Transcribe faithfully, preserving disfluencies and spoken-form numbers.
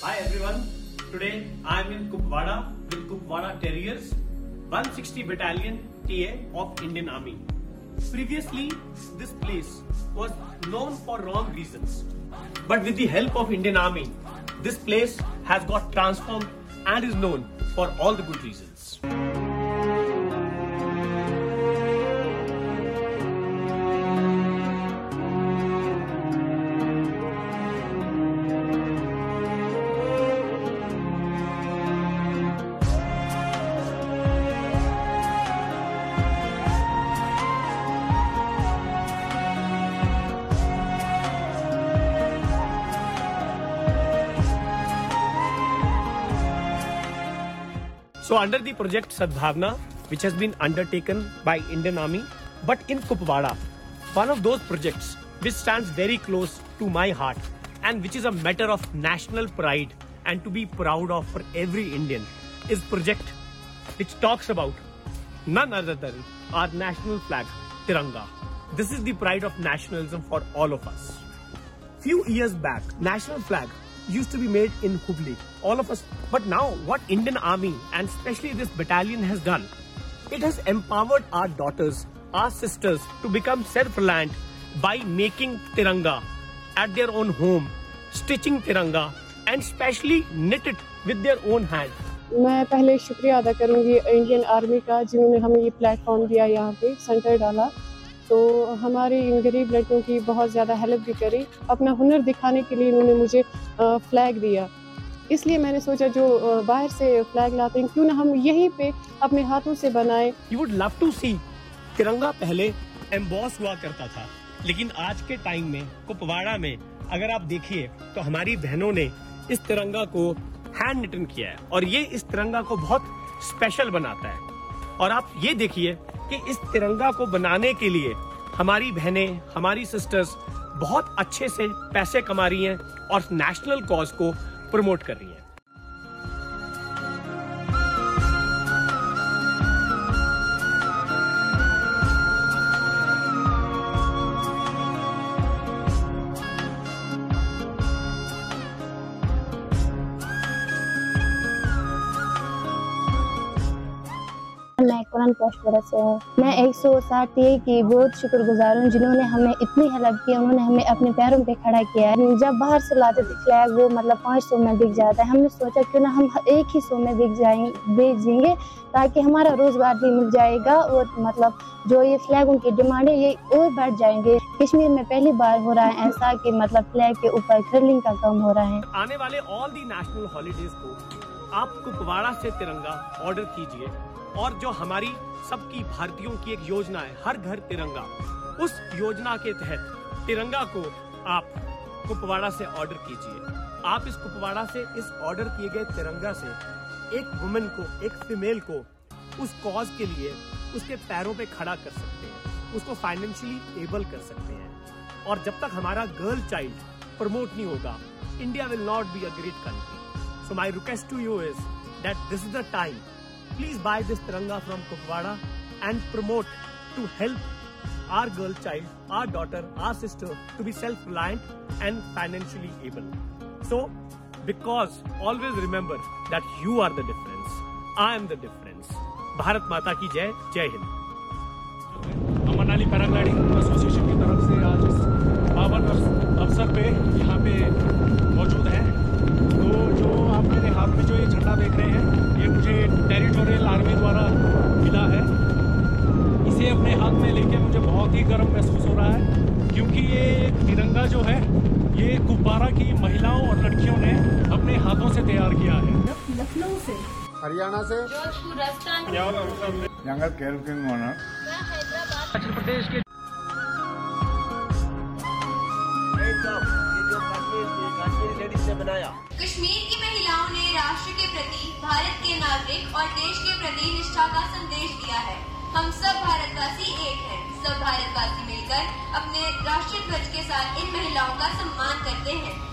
Hi everyone, today I am in Kupwara with Kupwara Terriers, one sixty Battalion T A of Indian Army. Previously, this place was known for wrong reasons. But with the help of Indian Army, this place has got transformed and is known for all the good reasons. So under the project Sadbhavna, which has been undertaken by Indian Army, but in Kupwara, one of those projects which stands very close to my heart and which is a matter of national pride and to be proud of for every Indian is project which talks about none other than our national flag, Tiranga. This is the pride of nationalism for all of us. Few years back, national flag used to be made in Hubli, all of us. But now what Indian Army and especially this battalion has done, it has empowered our daughters, our sisters to become self-reliant by making Tiranga at their own home, stitching Tiranga and specially knit it with their own hand. मैं पहले शुक्रिया अदा करूंगी Indian army का जिन्होंने हमें ये platform दिया, यहाँ पे सेंटर डाला, तो हमारी इन गरीब लड़कियों की बहुत ज़्यादा हेल्प भी करी। अपना हुनर दिखाने के लिए इन्होंने मुझे फ्लैग दिया, इसलिए मैंने सोचा जो बाहर से फ्लैग लाते हैं क्यों ना हम यहीं पे अपने हाथों से बनाएं। You would love to see तिरंगा पहले एम्बॉस हुआ करता था, लेकिन आज के टाइम में कुपवाड़ा में अगर आप देखिए तो हमारी बहनों ने इस तिरंगा को हैंड निटन किया है और ये इस तिरंगा को बहुत स्पेशल बनाता है। और आप ये देखिए कि इस तिरंगा को बनाने के लिए हमारी बहनें, हमारी सिस्टर्स बहुत अच्छे से पैसे कमा रही हैं और नेशनल कॉज को प्रमोट कर रही हैं। मैं कुरान पोस्टरा से हूँ। मैं एक सौ साठ टी की बहुत शुक्रगुजार हूँ जिन्होंने हमें इतनी हेल्प की, उन्होंने हमें अपने पैरों पे खड़ा किया है। जब बाहर से लाते थे फ्लैग वो मतलब पाँच सौ में बिक जाता है, हमने सोचा क्यों ना हम एक ही सौ में बिक जाएंगे बेच देंगे ताकि हमारा रोजगार भी मिल जाएगा और मतलब जो ये फ्लैगों की डिमांड है ये और बढ़ जाएंगे। कश्मीर में पहली बार हो रहा है ऐसा कि मतलब फ्लैग के ऊपर कर्लिंग का काम हो रहा है। आने वाले ऑल दी नेशनल हॉलीडेज को आप कुपवाड़ा से तिरंगा ऑर्डर कीजिए और जो हमारी सबकी भारतीयों की एक योजना है हर घर तिरंगा, उस योजना के तहत तिरंगा को आप कुपवाड़ा से ऑर्डर कीजिए। आप इस कुपवाड़ा से इस ऑर्डर किए गए तिरंगा से एक वुमेन को, एक फीमेल को उस कॉज के लिए उसके पैरों पे खड़ा कर सकते हैं, उसको फाइनेंशियली एबल कर सकते हैं। और जब तक हमारा गर्ल चाइल्ड प्रमोट नहीं होगा, India will not be a great country. So my request to you is that this is the time. Please buy this Tiranga from Kupwara and promote to help our girl child, our daughter, our sister to be self-reliant and financially able. So, because always remember that you are the difference. I am the difference. Bharat Mata ki jai, Jai Hind. Manali paragliding association की तरफ से आज इस पावन अवसर पे यहाँ पे मौजूद हैं। तो जो आप मेरे हाथ में जो ये झंडा देख रहे हैं ये मुझे टेरिटोरियल आर्मी द्वारा मिला है। इसे अपने हाथ में लेके मुझे बहुत ही गर्व महसूस हो रहा है क्योंकि ये तिरंगा जो है ये कुपवाड़ा की महिलाओं और लड़कियों ने अपने हाथों से तैयार किया है। लखनऊ से, हरियाणा से, जोधपुर, राजस्थान, जंगल कैंपिंग होना, हिमाचल प्रदेश के बनाया। कश्मीर की महिलाओं ने राष्ट्र के प्रति, भारत के नागरिक और देश के प्रति निष्ठा का संदेश दिया है। हम सब भारतवासी एक हैं। सब भारतवासी मिलकर अपने राष्ट्रीय ध्वज के साथ इन महिलाओं का सम्मान करते हैं।